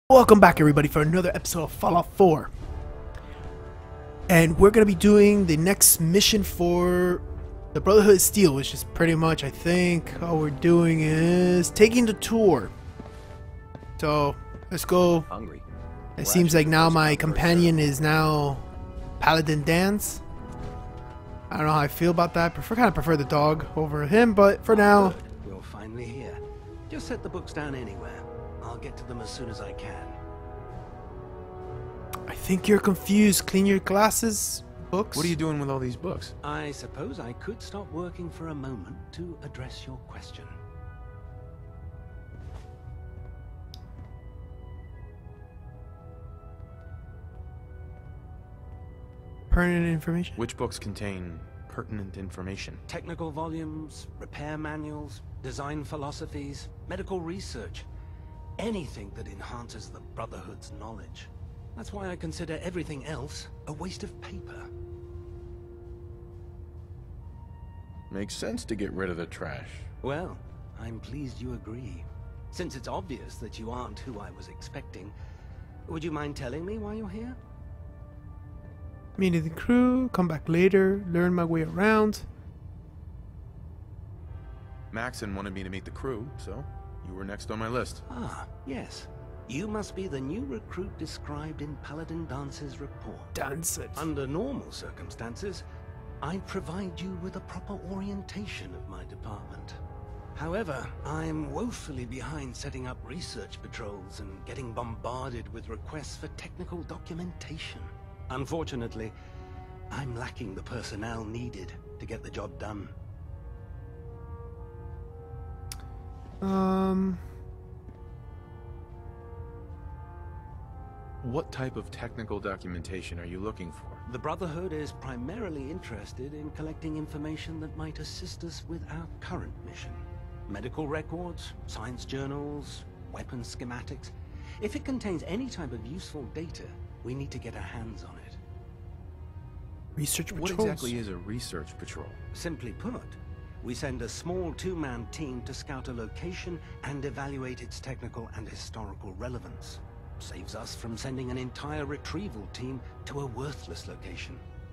Welcome back everybody for another episode of Fallout 4. And we're going to be doing the next mission for the Brotherhood of Steel, which is pretty much, I think, all we're doing is taking the tour. So, let's go. Hungry. It seems like now my companion is now Paladin Dance. I don't know how I feel about that. Kind of prefer the dog over him, but for now... Good. We're finally here. Just set the books down anywhere. I'll get to them as soon as I can. I think you're confused. Clean your glasses. Books? What are you doing with all these books? I suppose I could stop working for a moment to address your question. Pertinent information? Which books contain pertinent information? Technical volumes, repair manuals, design philosophies, medical research. Anything that enhances the Brotherhood's knowledge. That's why I consider everything else a waste of paper. Makes sense to get rid of the trash. Well, I'm pleased you agree. Since it's obvious that you aren't who I was expecting, would you mind telling me why you're here? Meet the crew, come back later, learn my way around. Maxon wanted me to meet the crew, so you were next on my list. Ah, yes. You must be the new recruit described in Paladin Dance's report. Dance it. Under normal circumstances, I'd provide you with a proper orientation of my department. However, I'm woefully behind setting up research patrols and getting bombarded with requests for technical documentation. Unfortunately, I'm lacking the personnel needed to get the job done. What type of technical documentation are you looking for? The Brotherhood is primarily interested in collecting information that might assist us with our current mission. Medical records, science journals, weapon schematics. If it contains any type of useful data, we need to get our hands on it. Research patrols? What exactly is a research patrol? Simply put, we send a small two-man team to scout a location and evaluate its technical and historical relevance. Saves us from sending an entire retrieval team to a worthless location.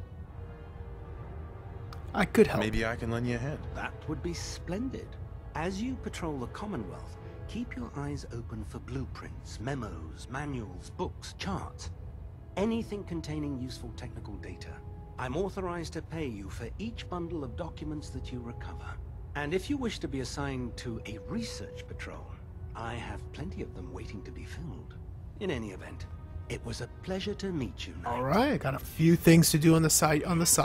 I could help. Maybe I can lend you a hand. That would be splendid. As you patrol the Commonwealth, keep your eyes open for blueprints, memos, manuals, books, charts. Anything containing useful technical data. I'm authorized to pay you for each bundle of documents that you recover. And if you wish to be assigned to a research patrol, I have plenty of them waiting to be filled. In any event, it was a pleasure to meet you, Knight. All right, got a few things to do on the side.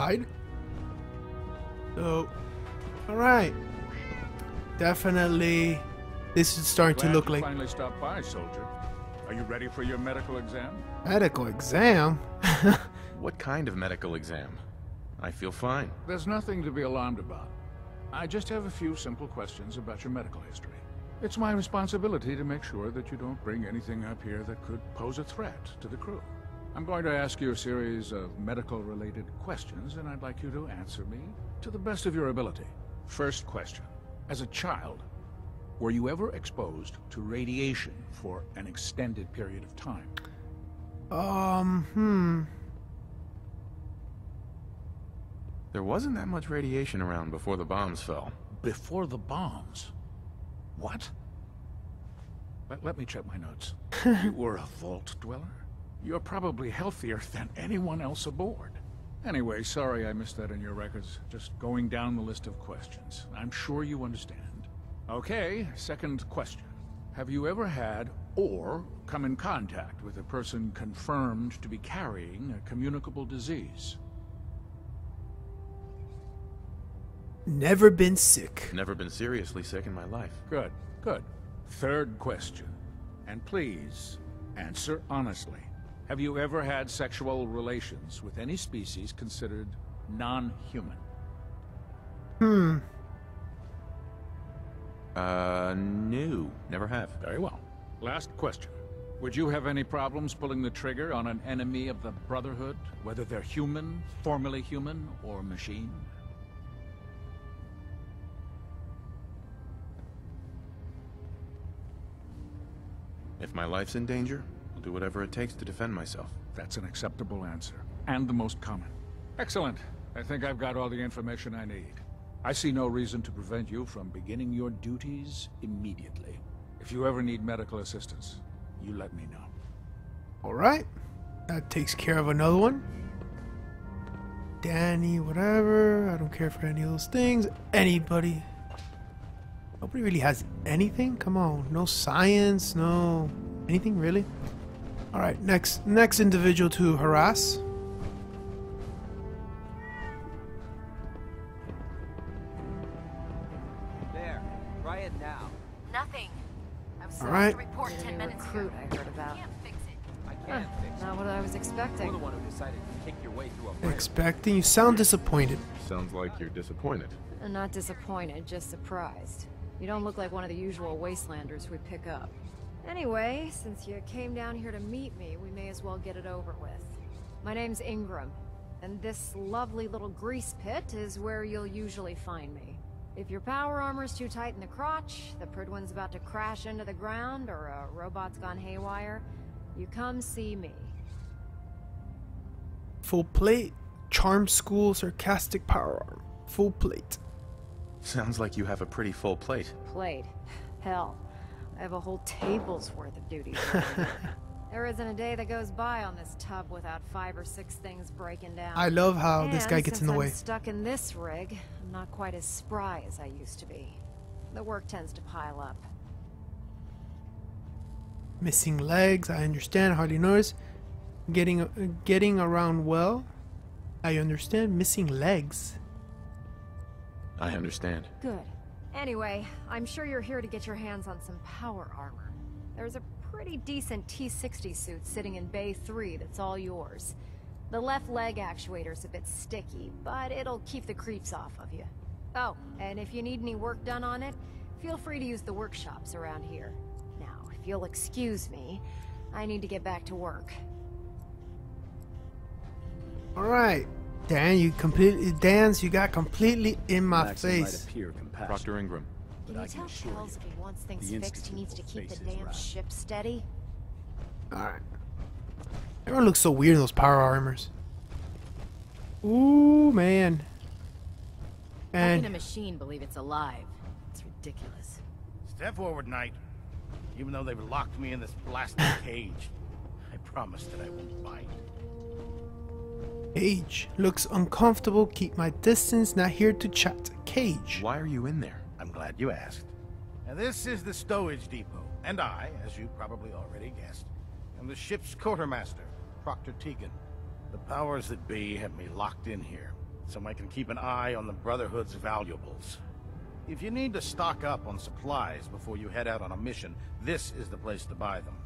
So, all right, definitely, this is starting to look like finally stopped by, soldier. Are you ready for your medical exam? medical exam. What kind of medical exam? I feel fine. There's nothing to be alarmed about. I just have a few simple questions about your medical history. It's my responsibility to make sure that you don't bring anything up here that could pose a threat to the crew. I'm going to ask you a series of medical-related questions, and I'd like you to answer me to the best of your ability. First question. As a child, were you ever exposed to radiation for an extended period of time? There wasn't that much radiation around before the bombs fell. Before the bombs? What? Let me check my notes. You were a vault dweller? You're probably healthier than anyone else aboard. Anyway, sorry I missed that in your records. Just going down the list of questions. I'm sure you understand. Okay, second question. Have you ever had or come in contact with a person confirmed to be carrying a communicable disease? Never been sick. Never been seriously sick in my life. Good, good. Third question. And please, answer honestly. Have you ever had sexual relations with any species considered non-human? No. Never have. Very well. Last question. Would you have any problems pulling the trigger on an enemy of the Brotherhood, whether they're human, formerly human, or machine? If my life's in danger, I'll do whatever it takes to defend myself. That's an acceptable answer, and the most common. Excellent. I think I've got all the information I need. I see no reason to prevent you from beginning your duties immediately. If you ever need medical assistance, you let me know. Alright. That takes care of another one. Danny, whatever. I don't care for any of those things. Anybody. Nobody really has anything? Come on. No science, no anything really? Alright, next individual to harass. There. Try it now. Nothing. I was All supposed right. to report 10 minutes ago. Recruit I heard about. Can't fix it. I can't fix it. Not what I was You're expecting. the one who decided to kick your way through a fire. Expecting? You sound disappointed. Sounds like you're disappointed. I'm not disappointed, just surprised. You don't look like one of the usual Wastelanders we pick up. Anyway, since you came down here to meet me, we may as well get it over with. My name's Ingram, and this lovely little grease pit is where you'll usually find me. If your power armor's too tight in the crotch, the Pridwin's about to crash into the ground, or a robot's gone haywire, you come see me. Full plate. Charm school, sarcastic power arm. Full plate. Sounds like you have a pretty full plate. Plate. Hell, I have a whole table's worth of duties. There isn't a day that goes by on this tub without 5 or 6 things breaking down. I love how this guy gets in the way. I'm stuck in this rig, I'm not quite as spry as I used to be. The work tends to pile up. Missing legs, I understand, hardly notice. Getting around well, I understand. Missing legs. I understand. Good. Anyway, I'm sure you're here to get your hands on some power armor. There's a pretty decent T-60 suit sitting in Bay 3 that's all yours. The left leg actuator's a bit sticky, but it'll keep the creeps off of you. Oh, and if you need any work done on it, feel free to use the workshops around here. Now, if you'll excuse me, I need to get back to work. Alright. Dan, you got completely in my face. Dr. Ingram. Can you tell Charles if he wants things fixed, he needs to keep the damn ship steady? Alright. Everyone looks so weird in those power armors. Ooh, man. How can a And machine believe it's alive? It's ridiculous. Step forward, Knight. Even though they've locked me in this blasted cage, I promise that I won't bite. Cage. Looks uncomfortable. Keep my distance. Not here to chat. Cage. Why are you in there? I'm glad you asked. Now, this is the stowage depot, and I, as you probably already guessed, am the ship's quartermaster, Proctor Tegan. The powers that be have me locked in here, so I can keep an eye on the Brotherhood's valuables. If you need to stock up on supplies before you head out on a mission, this is the place to buy them.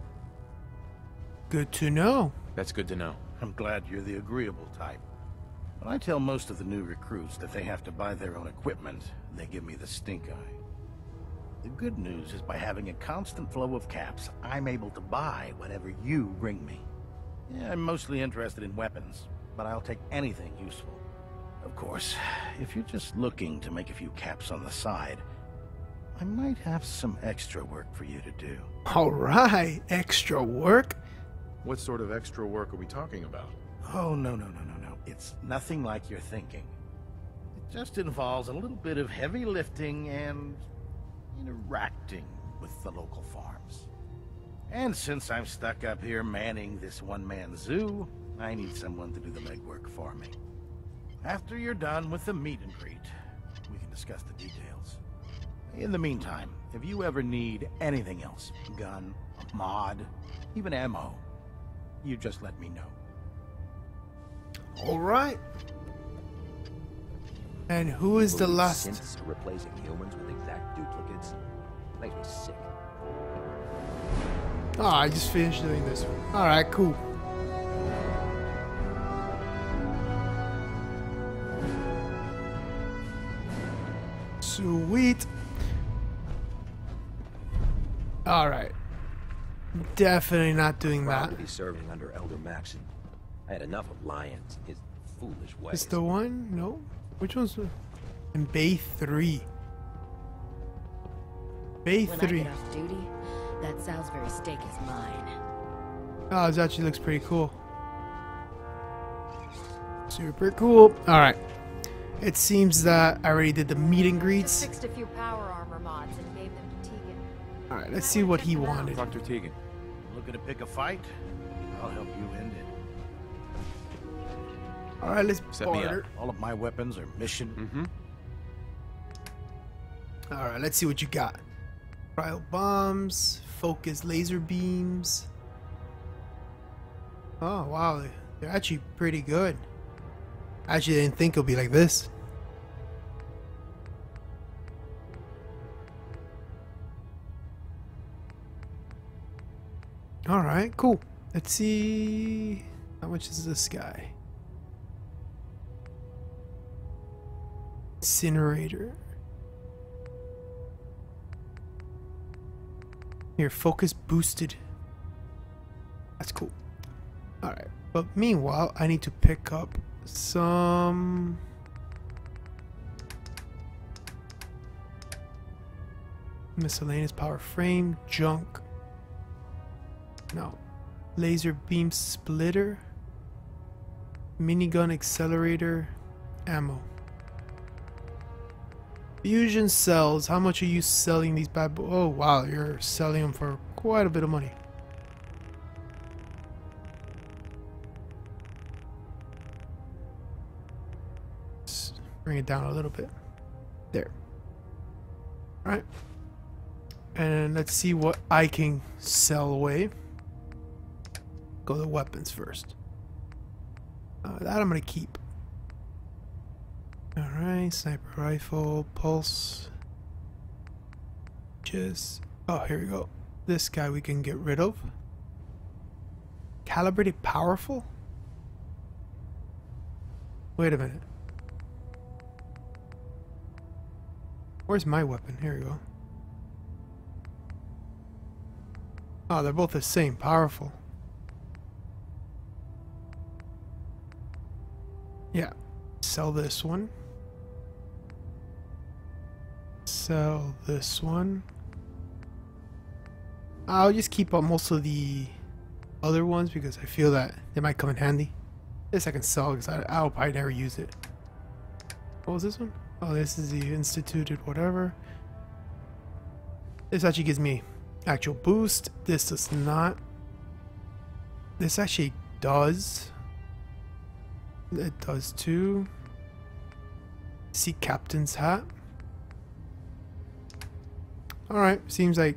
Good to know. That's good to know. I'm glad you're the agreeable type. When I tell most of the new recruits that they have to buy their own equipment, they give me the stink eye. The good news is by having a constant flow of caps, I'm able to buy whatever you bring me. Yeah, I'm mostly interested in weapons, but I'll take anything useful. Of course, if you're just looking to make a few caps on the side, I might have some extra work for you to do. Alright. Extra work? What sort of extra work are we talking about? Oh, no. It's nothing like you're thinking. It just involves a little bit of heavy lifting and interacting with the local farms. And since I'm stuck up here manning this one-man zoo, I need someone to do the legwork for me. After you're done with the meet and greet, we can discuss the details. In the meantime, if you ever need anything else, gun, a mod, even ammo, you just let me know. Alright. And who is the last? Synths are replacing humans with exact duplicates. Makes me sick. Oh, I just finished doing this one. Alright, cool. Sweet. Alright. Definitely not doing Proud that. to be serving under Elder Maxon. I had enough of Lyons and his foolish ways. Is the one? No? Which one's in Bay 3? Bay When I 3. get off duty, that Salisbury steak is mine. Oh, this actually looks pretty cool. Super cool. Alright. It seems that I already did the meet and Just greets. fixed a few power armor mods and gave them to Tegan. Alright, let's see what he wanted. Dr. Tegan. Looking to pick a fight? I'll help you end it. Alright, let's Set me up. barter. All of my weapons are mission. Mm-hmm. Alright, let's see what you got. Cryo bombs, focus laser beams. Oh wow, they're actually pretty good. I actually didn't think it'll be like this. Alright, cool. Let's see. How much is this guy? Incinerator. Here, focus boosted. That's cool. Alright, but meanwhile, I need to pick up some... miscellaneous power frame, junk. No. Laser beam splitter. Minigun accelerator. Ammo. Fusion cells. How much are you selling these bad boys? Oh wow, you're selling them for quite a bit of money. Let's bring it down a little bit. There. Alright. And let's see what I can sell away. Go to weapons first. That I'm gonna keep. Alright, sniper rifle, pulse. Just, oh, here we go. This guy we can get rid of. Calibrated powerful? Wait a minute. Where's my weapon? Here we go. Oh, they're both the same. Powerful. Yeah. Sell this one. Sell this one. I'll just keep up most of the other ones because I feel that they might come in handy. This I can sell because I'll probably never use it. What was this one? Oh, this is the instituted whatever. This actually gives me actual boost. This does not. This actually does. It does too. See captain's hat. Alright, seems like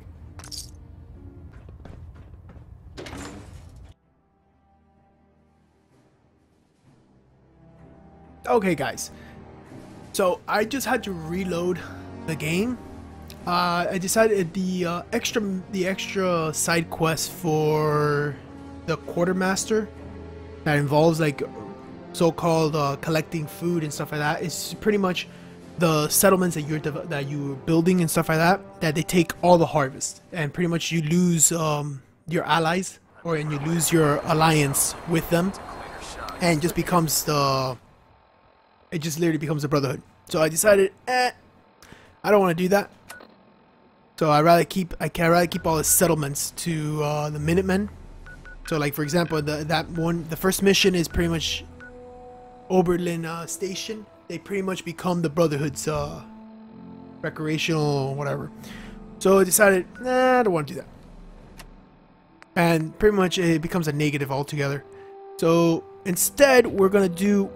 okay guys. So I just had to reload the game. I decided the extra side quest for the quartermaster that involves like so-called collecting food and stuff like that is pretty much the settlements that you're building and stuff like that. That they take all the harvest and pretty much you lose your allies and you lose your alliance with them, and just becomes it just literally becomes a brotherhood. So I decided, I don't want to do that. So I'd rather keep all the settlements to the Minutemen. So like for example, the first mission is pretty much Oberlin Station. They pretty much become the Brotherhood's recreational whatever. So I decided, I don't want to do that. And pretty much it becomes a negative altogether. So instead, we're gonna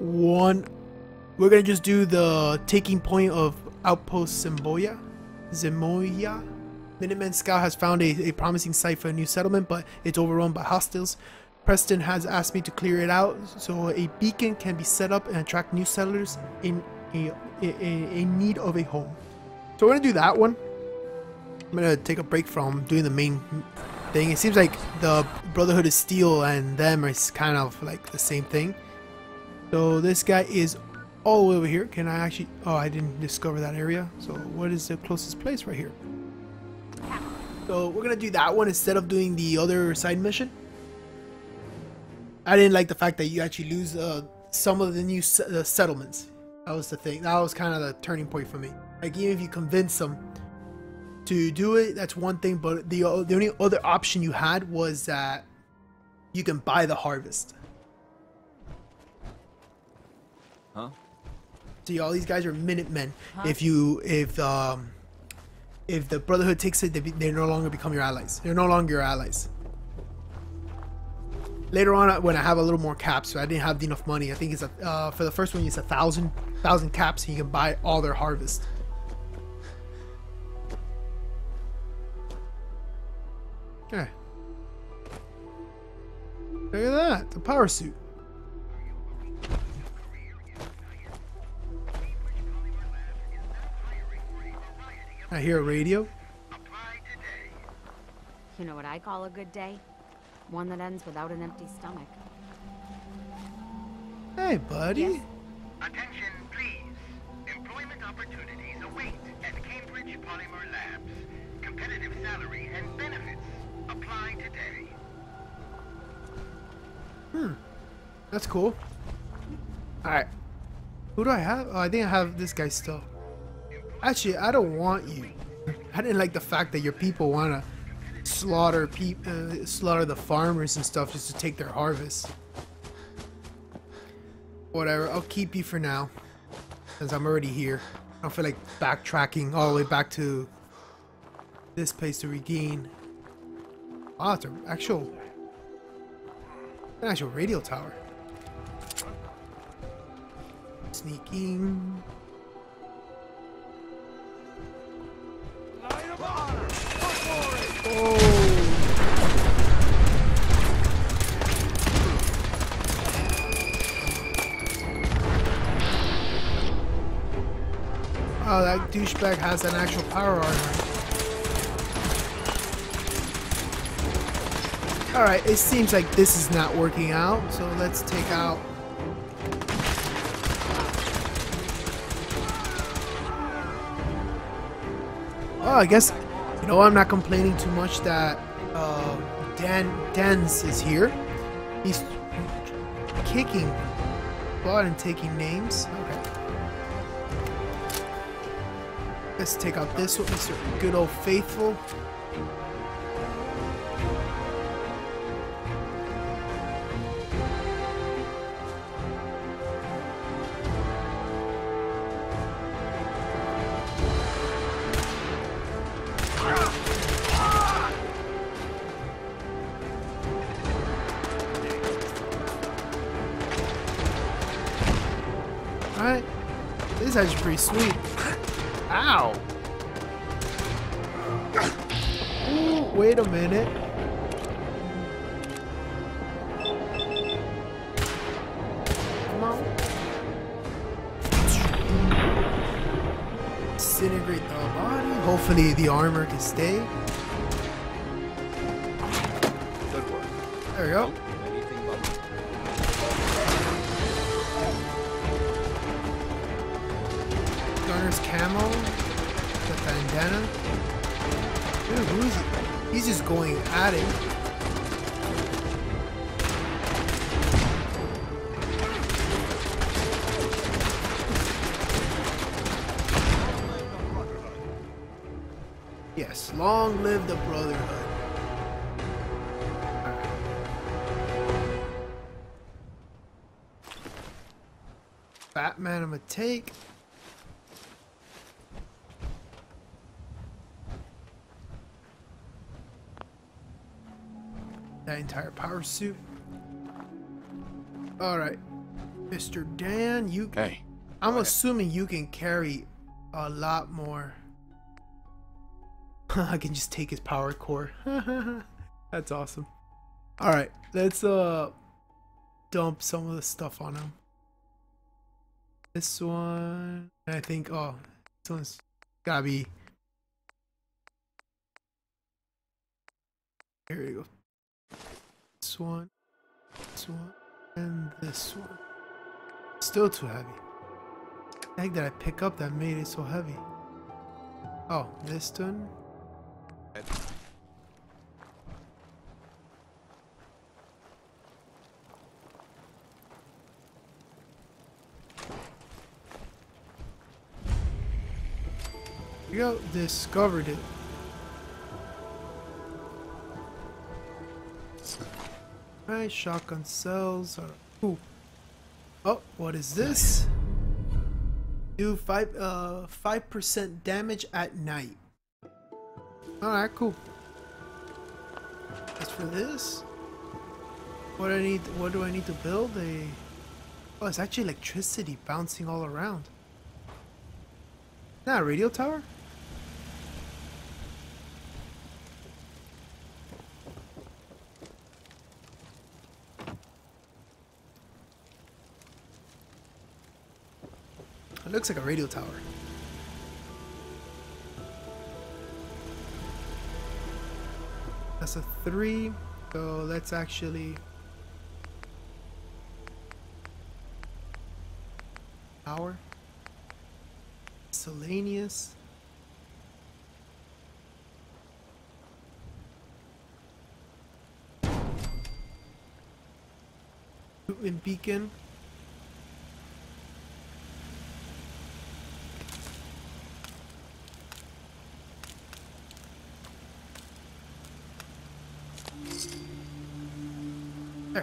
just do the taking point of Outpost Zemoya. Minuteman Scout has found a promising site for a new settlement, but it's overrun by hostiles. Preston has asked me to clear it out so a beacon can be set up and attract new settlers in need of a home. So we're gonna do that one. I'm gonna take a break from doing the main thing. It seems like the Brotherhood of Steel and them is kind of like the same thing. So this guy is all the way over here. Can I actually... Oh, I didn't discover that area. So what is the closest place right here? So we're gonna do that one instead of doing the other side mission. I didn't like the fact that you actually lose some of the new settlements. That was the thing. That was kind of the turning point for me. Like even if you convince them to do it, that's one thing. But the only other option you had was that you can buy the harvest. Huh? See, all these guys are Minutemen. If the Brotherhood takes it, they no longer become your allies. They're no longer your allies. Later on, when I have a little more caps, so I didn't have enough money. I think it's for the first one, it's 1,000 caps, and you can buy all their harvest. Okay. Look at that, the power suit. I hear a radio. You know what I call a good day? One that ends without an empty stomach. Hey, buddy. Yes. Attention, please. Employment opportunities await at Cambridge Polymer Labs. Competitive salary and benefits. Apply today. That's cool. Alright. Who do I have? Oh, I think I have this guy still. Actually, I don't want you. I didn't like the fact that your people want to slaughter the farmers and stuff just to take their harvest. Whatever, I'll keep you for now, since I'm already here. I don't feel like backtracking all the way back to this place to regain. Oh, it's an actual radio tower. Sneaking. Oh, that douchebag has an actual power armor. Alright, it seems like this is not working out, so let's take out... Oh, I guess, you know, I'm not complaining too much that Dan's is here. He's kicking butt and taking names. Okay. Let's take out this one, Mr. Good Old Faithful. Alright. This is actually pretty sweet. Ow! Ooh, wait a minute. Come on. Disintegrate the body. Hopefully the armor can stay. Good work. There we go. Anything but... Gunner's camo. The bandana. Dude, who is he? He's just going at it. Yes, long live the Brotherhood. Batman, I'm gonna take. That entire power suit. Alright. Mr. Dan, you can... Hey. I'm assuming you can carry a lot more. I can just take his power core. That's awesome. Alright, let's dump some of the stuff on him. This one, I think, oh, this one's gotta be... Here we go. This one, and this one. Still too heavy. The heck did I pick up that made it so heavy? Oh, this one. Here we go, discovered it. Right, shotgun cells are cool. Oh, what is this? Do 5% damage at night. Alright, cool. As for this, what do I need to build? Oh, it's actually electricity bouncing all around. Not a radio tower? It looks like a radio tower. That's a 3, so let's actually power. Miscellaneous. Movement beacon. There.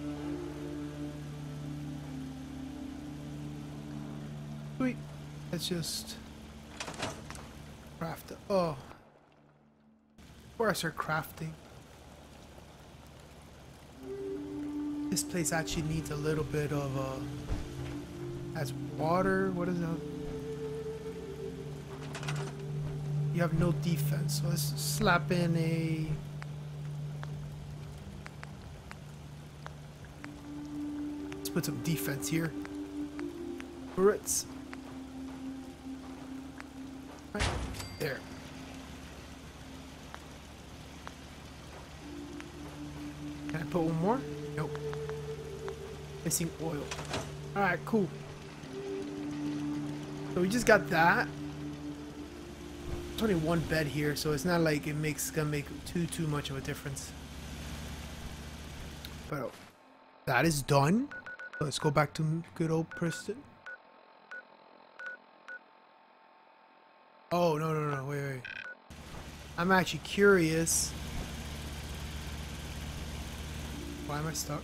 Sweet. Let's just craft it. Oh. Before I start crafting. This place actually needs a little bit of has water. What is that? You have no defense, so let's slap in a put some defense here. Turrets. Right there. Can I put one more? Nope. Missing oil. Alright, cool. So we just got that. There's only one bed here, so it's not like gonna make too much of a difference. But that is done. Let's go back to good old Preston. Oh, no, wait. I'm actually curious. Why am I stuck?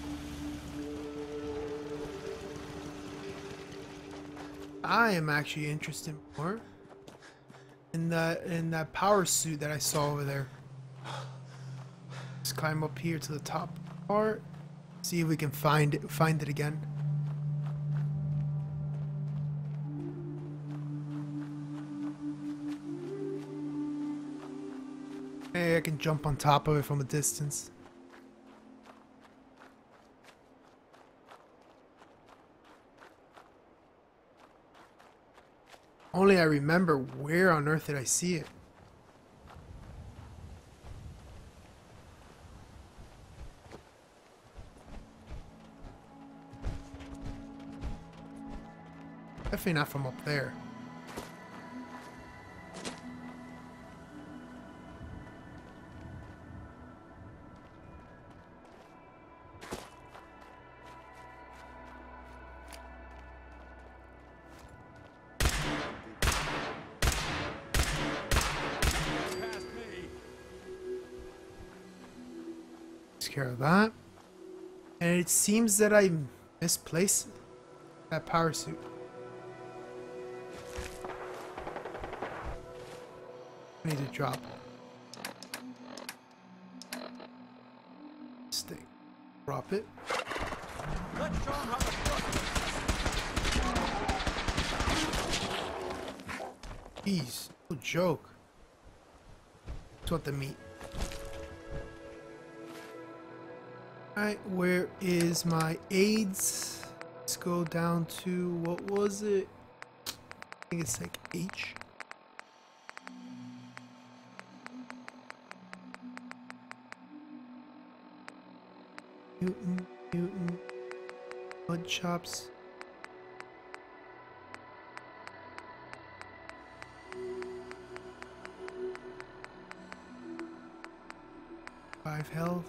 I am actually interested more in that power suit that I saw over there. Let's climb up here to the top part. See if we can find it again. Hey, I can jump on top of it from a distance. Only I remember where on earth did I see it? Definitely not from up there. Takes care of that. And it seems that I misplaced that power suit. I need to drop this thing. Drop it. Jeez, no joke. That's what the meat. Alright, where is my aids? Let's go down to, what was it? I think it's like H. Mutant, mud chops. Five health.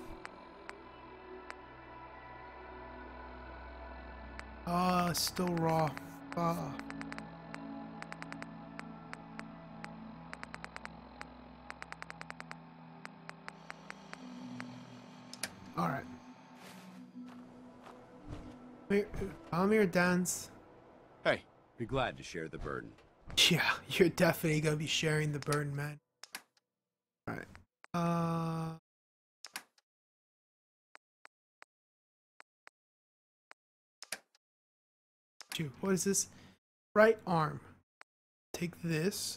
Ah, still raw. Ah. All right. Come here, dance. Hey, be glad to share the burden. Yeah, you're definitely gonna be sharing the burden, man. Alright. Dude, what is this? Right arm. Take this.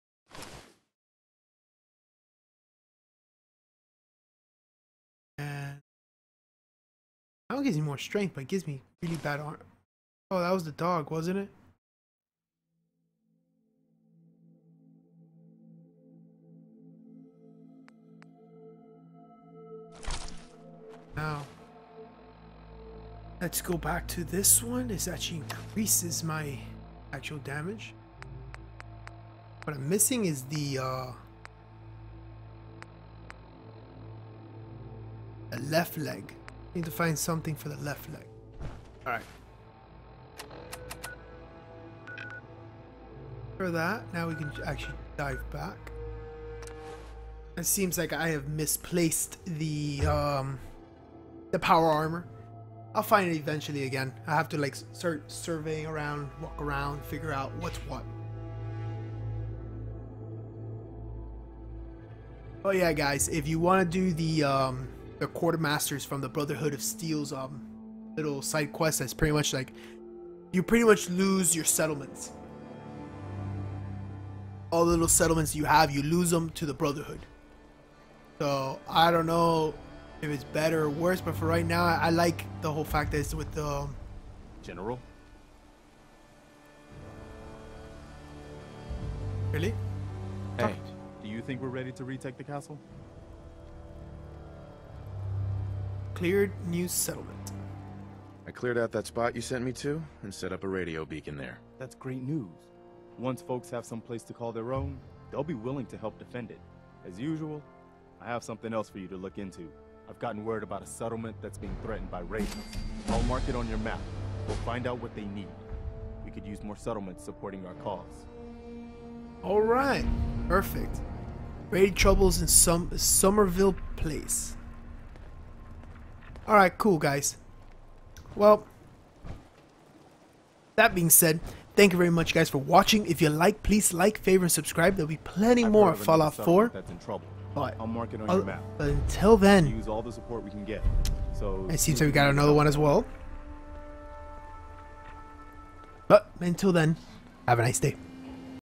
And I don't give me more strength, but it gives me really bad arm. Oh, that was the dog, wasn't it? Now, let's go back to this one. This actually increases my actual damage. What I'm missing is the left leg. Need to find something for the left leg. Alright. For that, now we can actually dive back. It seems like I have misplaced the power armor. I'll find it eventually again. I have to like start surveying around, walk around, figure out what's what. Oh yeah, guys, if you want to do the quartermasters from the Brotherhood of Steel's little side quest, that's pretty much like you pretty much lose your settlements. All the little settlements you have, you lose them to the Brotherhood. So I don't know if it's better or worse, but for right now, I like the whole fact that it's with the General? Really? Hey, do you think we're ready to retake the castle? Cleared new settlement. I cleared out that spot you sent me to and set up a radio beacon there. That's great news. Once folks have some place to call their own, they'll be willing to help defend it. As usual, I have something else for you to look into. I've gotten word about a settlement that's being threatened by raiders. I'll mark it on your map. We'll find out what they need. We could use more settlements supporting our cause. Alright, perfect. Raid troubles in Somerville Place. Alright, cool guys. Well, that being said, thank you very much guys for watching. If you like, please like, favorite, and subscribe. There'll be plenty more of Fallout 4. That's in trouble. But I'll mark it on your map. Until then, use all the support we can get. So it seems like we got another one as well. But until then, have a nice day.